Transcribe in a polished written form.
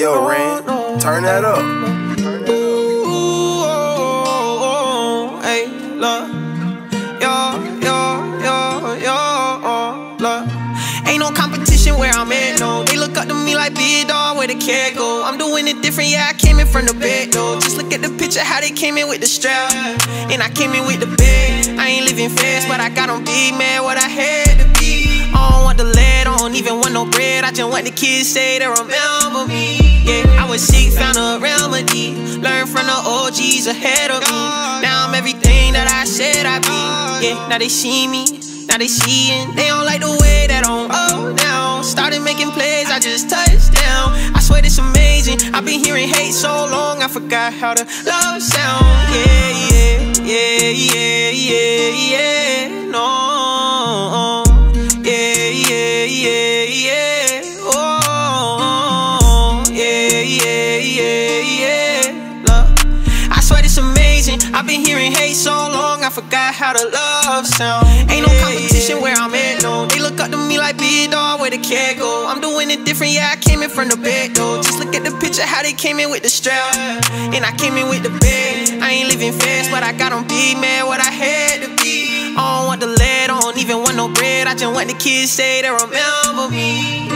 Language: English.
yo, Ren, turn that up. Hey, look, look. Ain't no competition where I'm at, no. They look up to me like big dog, where the cat go. I'm doing it different, yeah, I came in from the back, though. Just look at the picture, how they came in with the strap. And I came in with the bag. I ain't living fast, but I got on big, man, what I had to be. I don't want the lead, I don't even want no bread. I just want the kids say they remember me. Yeah, I was sick, found a remedy. Learned from the OGs ahead of me. Now I'm everything that I said I'd be. Yeah, now they see me, now they seeing. They don't like the way that I'm down. Started making plays, I just touched down. I swear it's amazing. I've been hearing hate so long, I forgot how to love sound. Yeah, no. I swear it's amazing. I've been hearing hate so long, I forgot how to love sound. Ain't no competition where I'm at, no. They look up to me like big dog, where the cat go. I'm doing it different, yeah, I came in from the back, though. Just look at the picture, how they came in with the strap. And I came in with the bag. I ain't living fast, but I got on big, man, what I had to be. I don't want the lead, I don't even want no bread. I just want the kids say they remember me.